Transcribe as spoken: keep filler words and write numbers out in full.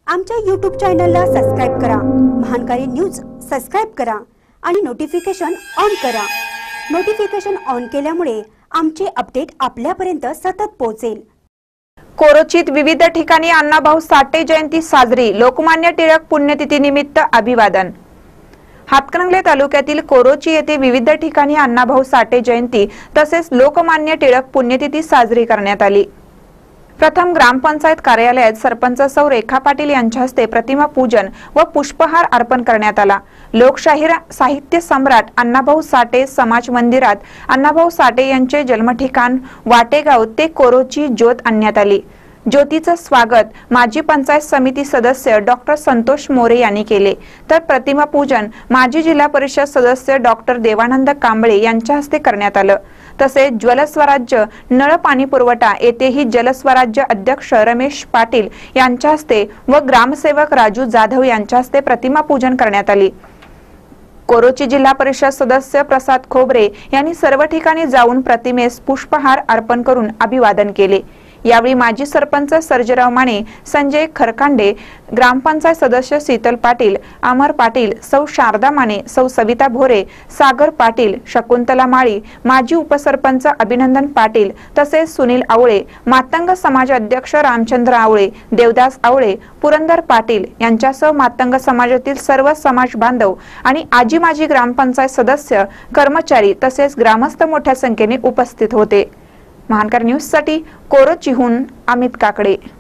आमच्या यूट्यूब चॅनलला सबस्क्राइब करा, महानकारी न्यूज सबस्क्राइब करा आणि नोटिफिकेशन ऑन करा। नोटिफिकेशन ऑन केल्यामुळे आमचे अपडेट आपल्यापर्यंत सतत पोहोचेल। कोरोचीत विविध ठिकाणी अण्णाभाऊ साठे जयंती साजरी, लोकमान्य टिळक पुण्यतिथी निमित्त अभिवादन। हातकणंगले तालुक्यातील कोरोची येथे विविध ठिकाणी अण्णाभाऊ साठे जयंती तसेच लोकमान्य टिळक पुण्यतिथी साजरी करण्यात आली। प्रथम ग्रामपंचायत कार्यालयात सरपंच सौ रेखा पाटील यांच्या हस्ते प्रतिमा पूजन व पुष्पहार अर्पण करण्यात आला। लोकशाहीर साहित्य सम्राट अण्णाभाऊ साठे समाज मंदिरात अण्णाभाऊ साठे यांचे जन्मठिकाण वाटेगाव ते कोरोची ज्योत आणण्यात आली। ज्योतीचे स्वागत माजी पंचायत समिती सदस्य डॉक्टर संतोष मोरे यांनी केले, तर प्रतिमा पूजन माजी जिल्हा परिषद सदस्य डॉक्टर देवानंद कांबळे यांच्या हस्ते करण्यात आले। तसेच जलस्वराज्य नळ पाणी पुरवठा येथेही जलस्वराज्य अध्यक्ष रमेश पाटील यांच्या हस्ते व ग्रामसेवक राजू जाधव यांच्या हस्ते प्रतिमा पूजन करण्यात आली। कोरोची जिल्हा परिषद सदस्य प्रसाद खोबरे यांनी सर्व ठिकाणी जाऊन प्रतिमेस पुष्पहार अर्पण करून अभिवादन केले। यावेळी माजी सरपंच सर्जेराव माने, संजय खरकांडे, ग्रामपंचायत सदस्य शीतल पाटील, अमर पाटील, सौ शारदा माने, सौ सविता भोरे, सागर पाटील, शकुंतला माळी, माजी उपसरपंच अभिनंदन पाटील तसेच सुनील आवळे, मातंग समाज अध्यक्ष रामचंद्र आवळे, देवदास आवळे, पुरंदर पाटील यांच्यासह मातंग समाजातील सर्व समाज बांधव आणि आजी माजी ग्रामपंचायत सदस्य, कर्मचारी तसेच ग्रामस्थ मोठ्या संख्येने उपस्थित होते। महानकर न्यूज साठी कोरोचीहून अमित काकडे।